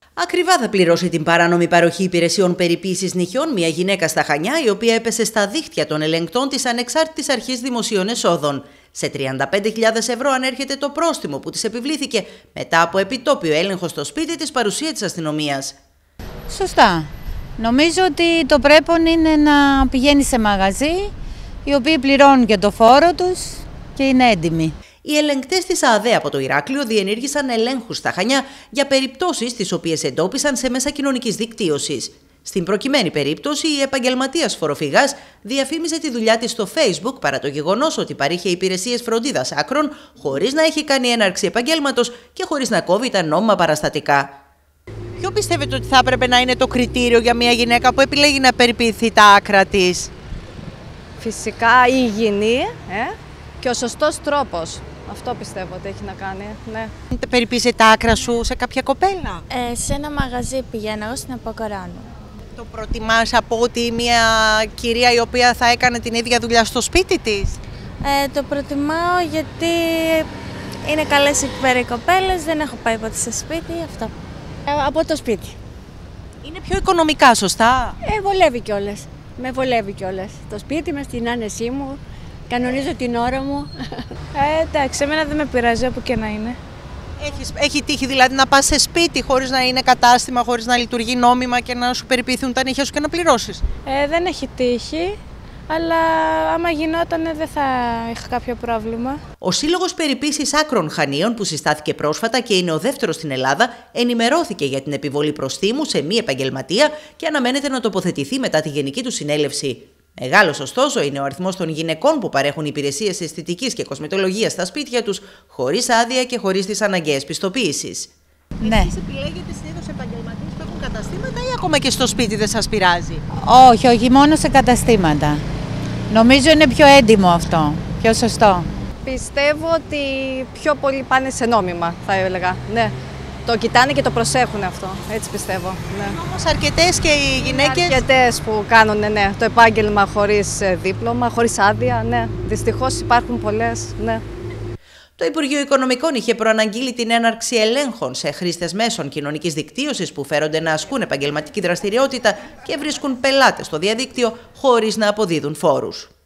Ακριβά θα πληρώσει την παράνομη παροχή υπηρεσιών περιποίησης νυχιών μια γυναίκα στα Χανιά, η οποία έπεσε στα δίχτυα των ελεγκτών της Ανεξάρτητης Αρχής Δημοσίων Εσόδων. Σε 35.000 ευρώ ανέρχεται το πρόστιμο που της επιβλήθηκε μετά από επιτόπιο έλεγχο στο σπίτι της, παρουσία της αστυνομίας. Σωστά. Νομίζω ότι το πρέπον είναι να πηγαίνει σε μαγαζί, οι οποίοι πληρώνουν και το φόρο τους και είναι έντιμοι. Οι ελεγκτές της ΑΔΕ από το Ηράκλειο διενήργησαν ελέγχους στα Χανιά για περιπτώσεις τις οποίες εντόπισαν σε μέσα κοινωνικής δικτύωσης. Στην προκειμένη περίπτωση, η επαγγελματίας φοροφυγάς διαφήμιζε τη δουλειά της στο Facebook παρά το γεγονός ότι παρήχε υπηρεσίες φροντίδας άκρων, χωρίς να έχει κάνει έναρξη επαγγέλματος και χωρίς να κόβει τα νόμιμα παραστατικά. Ποιο πιστεύετε ότι θα έπρεπε να είναι το κριτήριο για μια γυναίκα που επιλέγει να περιποιηθεί τα άκρα της? Φυσικά η υγιεινή και ο σωστός τρόπος. Αυτό πιστεύω ότι έχει να κάνει. Ναι. Περιποίησε τα άκρα σου σε κάποια κοπέλα? Σε ένα μαγαζί πηγαίνω εγώ στην Αποκοράνου. Το προτιμάς από ότι μια κυρία η οποία θα έκανε την ίδια δουλειά στο σπίτι της? Το προτιμάω γιατί είναι καλές εκεί πέρα οι κοπέλες, δεν έχω πάει ποτέ σε σπίτι, αυτό. Από το σπίτι. Είναι πιο οικονομικά, σωστά? Βολεύει κιόλας. Με βολεύει κιόλας. Το σπίτι με στην άνεσή μου, κανονίζω την ώρα μου. Εντάξει, εμένα δεν με πειράζει όπου και να είναι. Έχει τύχει δηλαδή να πας σε σπίτι χωρίς να είναι κατάστημα, χωρίς να λειτουργεί νόμιμα και να σου περιποιηθούν τα νύχια σου και να πληρώσεις? Δεν έχει τύχει, αλλά άμα γινόταν δεν θα είχα κάποιο πρόβλημα. Ο Σύλλογος Περιποίησης Άκρων Χανίων, που συστάθηκε πρόσφατα και είναι ο δεύτερος στην Ελλάδα, ενημερώθηκε για την επιβολή προστίμου σε μη επαγγελματία και αναμένεται να τοποθετηθεί μετά τη γενική του συνέλευση. Μεγάλος, ωστόσο, είναι ο αριθμός των γυναικών που παρέχουν υπηρεσίες αισθητικής και κοσμετολογίας στα σπίτια τους, χωρίς άδεια και χωρίς τις αναγκαίες πιστοποίησεις. Ναι. Εσείς επιλέγετε συνήθως επαγγελματίες που έχουν καταστήματα ή ακόμα και στο σπίτι δεν σας πειράζει? Όχι, μόνο σε καταστήματα. Νομίζω είναι πιο έντιμο αυτό, πιο σωστό. Πιστεύω ότι πιο πολύ πάνε σε νόμιμα, θα έλεγα. Ναι. Το κοιτάνε και το προσέχουν αυτό, έτσι πιστεύω. Ναι. Όμως αρκετές και οι γυναίκες... Αρκετές που κάνουν το επάγγελμα χωρίς δίπλωμα, χωρίς άδεια, ναι. Δυστυχώς υπάρχουν πολλές, ναι. Το Υπουργείο Οικονομικών είχε προαναγγείλει την έναρξη ελέγχων σε χρήστες μέσων κοινωνικής δικτύωσης που φέρονται να ασκούν επαγγελματική δραστηριότητα και βρίσκουν πελάτες στο διαδίκτυο χωρίς να αποδίδουν φόρους.